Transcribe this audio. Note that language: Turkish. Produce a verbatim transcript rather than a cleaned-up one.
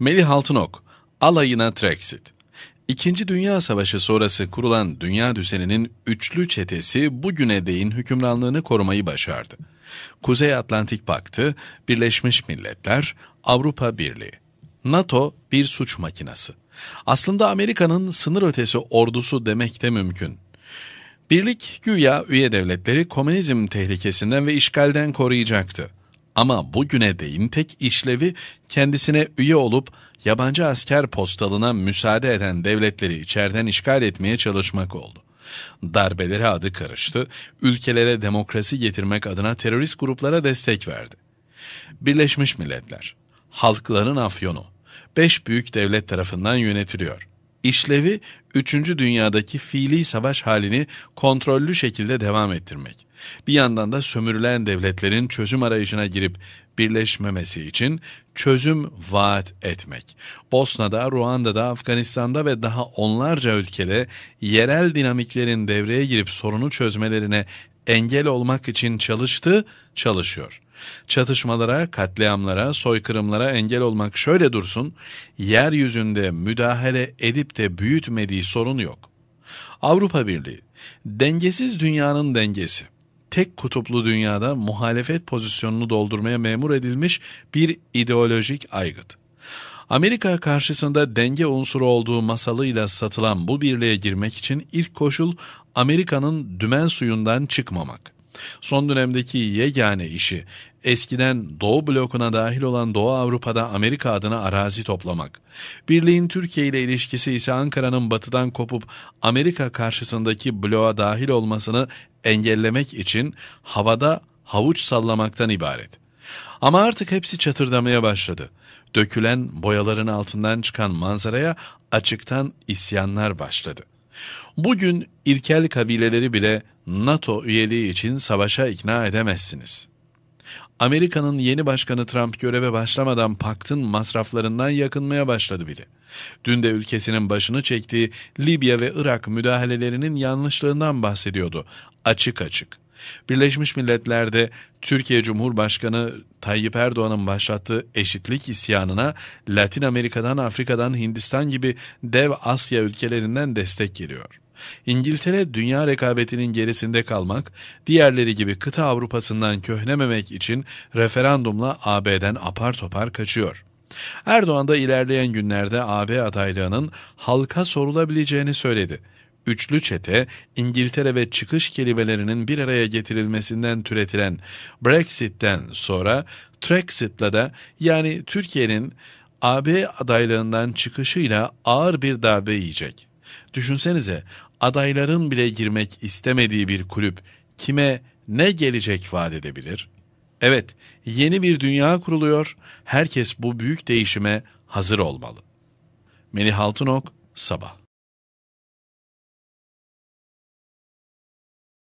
Melih Altınok, alayına Trexit. İkinci Dünya Savaşı sonrası kurulan dünya düzeninin üçlü çetesi bugüne değin hükümranlığını korumayı başardı. Kuzey Atlantik Paktı, Birleşmiş Milletler, Avrupa Birliği. NATO bir suç makinası. Aslında Amerika'nın sınır ötesi ordusu demek de mümkün. Birlik güya üye devletleri komünizm tehlikesinden ve işgalden koruyacaktı. Ama bugüne değin tek işlevi kendisine üye olup yabancı asker postalına müsaade eden devletleri içeriden işgal etmeye çalışmak oldu. Darbelere adı karıştı, ülkelere demokrasi getirmek adına terörist gruplara destek verdi. Birleşmiş Milletler, halkların afyonu, beş büyük devlet tarafından yönetiliyor. İşlevi, üçüncü dünyadaki fiili savaş halini kontrollü şekilde devam ettirmek. Bir yandan da sömürülen devletlerin çözüm arayışına girip birleşmemesi için çözüm vaat etmek. Bosna'da, Ruanda'da, Afganistan'da ve daha onlarca ülkede yerel dinamiklerin devreye girip sorunu çözmelerine engel olmak için çalıştı, çalışıyor. Çatışmalara, katliamlara, soykırımlara engel olmak şöyle dursun, yeryüzünde müdahale edip de büyütmediği sorun yok. Avrupa Birliği, dengesiz dünyanın dengesi. Tek kutuplu dünyada muhalefet pozisyonunu doldurmaya memur edilmiş bir ideolojik aygıt. Amerika karşısında denge unsuru olduğu masalıyla satılan bu birliğe girmek için ilk koşul Amerika'nın dümen suyundan çıkmamak. Son dönemdeki yegane işi eskiden Doğu blokuna dahil olan Doğu Avrupa'da Amerika adına arazi toplamak. Birliğin Türkiye ile ilişkisi ise Ankara'nın batıdan kopup Amerika karşısındaki bloğa dahil olmasını engellemek için havada havuç sallamaktan ibaret. Ama artık hepsi çatırdamaya başladı. Dökülen boyaların altından çıkan manzaraya açıktan isyanlar başladı. Bugün ilkel kabileleri bile NATO üyeliği için savaşa ikna edemezsiniz. Amerika'nın yeni başkanı Trump göreve başlamadan paktın masraflarından yakınmaya başladı bile. Dün de ülkesinin başını çektiği Libya ve Irak müdahalelerinin yanlışlığından bahsediyordu açık açık. Birleşmiş Milletler'de Türkiye Cumhurbaşkanı Tayyip Erdoğan'ın başlattığı eşitlik isyanına Latin Amerika'dan, Afrika'dan, Hindistan gibi dev Asya ülkelerinden destek geliyor. İngiltere dünya rekabetinin gerisinde kalmak, diğerleri gibi kıta Avrupa'sından köhnememek için referandumla A B'den apar topar kaçıyor. Erdoğan da ilerleyen günlerde A B adaylığının halka sorulabileceğini söyledi. Üçlü çete, İngiltere ve çıkış kelimelerinin bir araya getirilmesinden türetilen Brexit'ten sonra Trexit'la da yani Türkiye'nin A B adaylığından çıkışıyla ağır bir darbe yiyecek. Düşünsenize, adayların bile girmek istemediği bir kulüp kime ne gelecek vaat edebilir? Evet, yeni bir dünya kuruluyor, herkes bu büyük değişime hazır olmalı. Melih Altınok, Sabah.